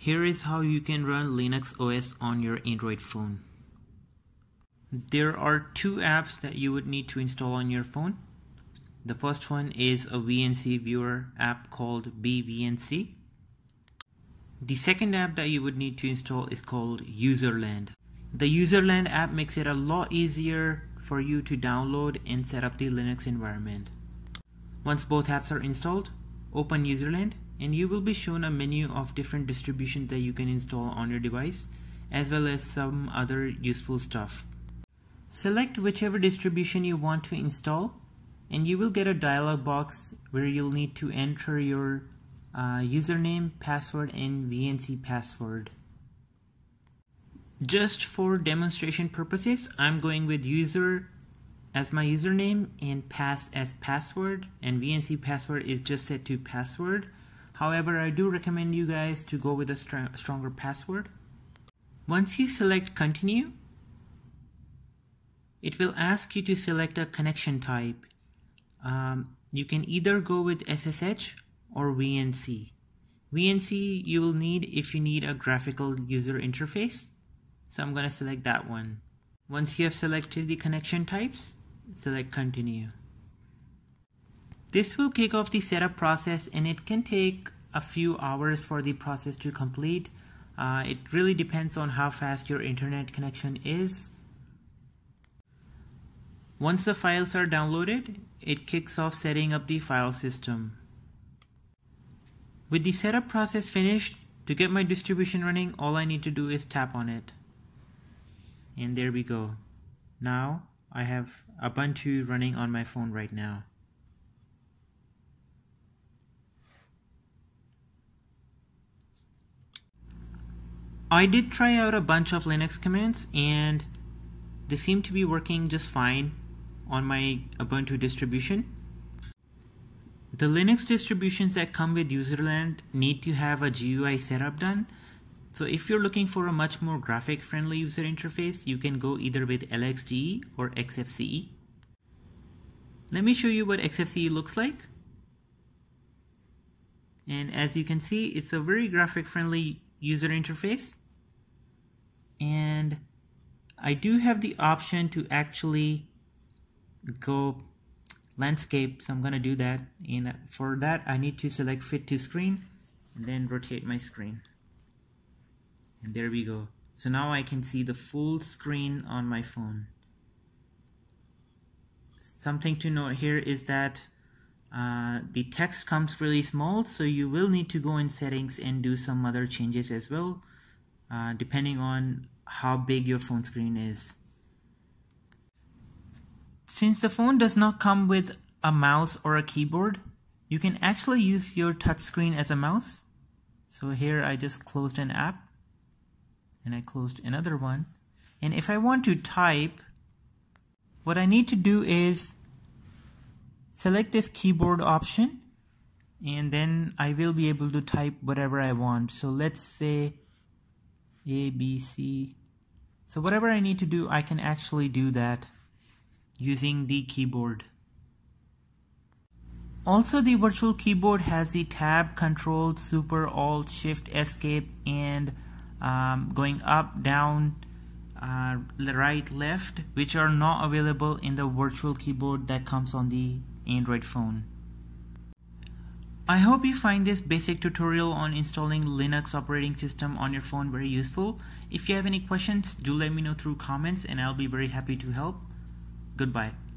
Here is how you can run Linux OS on your Android phone. There are two apps that you would need to install on your phone. The first one is a VNC viewer app called BVNC. The second app that you would need to install is called Userland. The Userland app makes it a lot easier for you to download and set up the Linux environment. Once both apps are installed, open Userland and you will be shown a menu of different distributions that you can install on your device, as well as some other useful stuff. Select whichever distribution you want to install and you will get a dialog box where you'll need to enter your username, password and VNC password. Just for demonstration purposes, I'm going with user as my username and pass as password, and VNC password is just set to password. However, I do recommend you guys to go with a stronger password. Once you select continue, it will ask you to select a connection type. You can either go with SSH or VNC. VNC you will need if you need a graphical user interface. So I'm going to select that one. Once you have selected the connection types, select continue. This will kick off the setup process and it can take a few hours for the process to complete. It really depends on how fast your internet connection is. Once the files are downloaded, it kicks off setting up the file system. With the setup process finished, to get my distribution running, all I need to do is tap on it. And there we go. Now I have Ubuntu running on my phone right now. I did try out a bunch of Linux commands and they seem to be working just fine on my Ubuntu distribution. The Linux distributions that come with Userland need to have a GUI setup done. So if you're looking for a much more graphic friendly user interface, you can go either with lxde or Xfce. Let me show you what Xfce looks like. And as you can see, it's a very graphic friendly user interface. And I do have the option to actually go landscape, so I'm going to do that. And for that, I need to select fit to screen and then rotate my screen. And there we go. So now I can see the full screen on my phone. Something to note here is that the text comes really small, so you will need to go in settings and do some other changes as well, depending on how big your phone screen is. Since the phone does not come with a mouse or a keyboard, you can actually use your touchscreen as a mouse. So here I just closed an app and I closed another one. And if I want to type, what I need to do is select this keyboard option and then I will be able to type whatever I want. So let's say A, B, C. So whatever I need to do, I can actually do that using the keyboard. Also, the virtual keyboard has the tab, control, super, alt, shift, escape, and going up, down, right, left, which are not available in the virtual keyboard that comes on the Android phone. I hope you find this basic tutorial on installing Linux operating system on your phone very useful. If you have any questions, do let me know through comments and I'll be very happy to help. Goodbye.